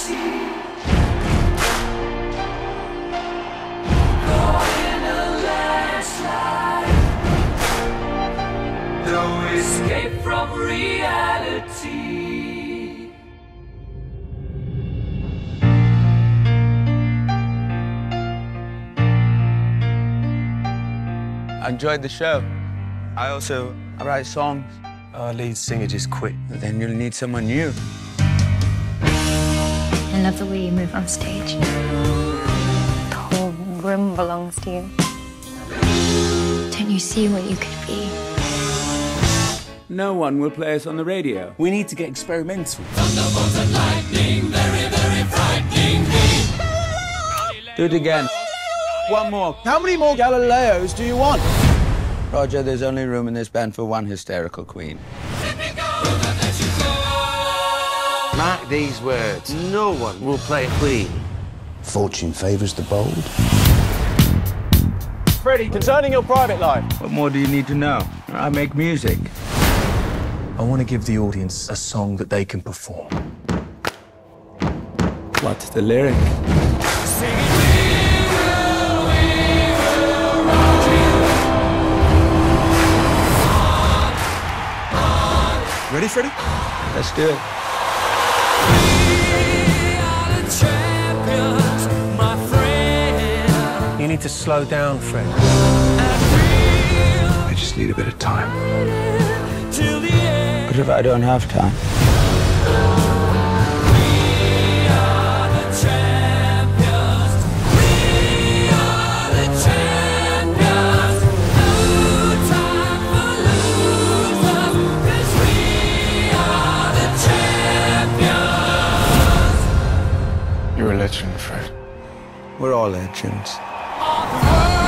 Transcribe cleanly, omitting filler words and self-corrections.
Caught in a landslide. No escape from reality. I enjoyed the show. I write songs. Our lead singer just quit. But then you'll need someone new. I love the way you move on stage. The whole room belongs to you. Don't you see what you could be? No one will play us on the radio. We need to get experimental. Thunderbolts and lightning, very, very frightening me. Do it again. One more. How many more Galileos do you want? Roger, there's only room in this band for one hysterical queen. Mark these words. No one will play Queen. Fortune favours the bold. Freddie, concerning your private life. What more do you need to know? I make music. I want to give the audience a song that they can perform. What's the lyric? Ready, Freddie? Let's do it. You need to slow down, Fred. I just need a bit of time. What if I don't have time? You're a legend, Fred. We're all legends. On the world.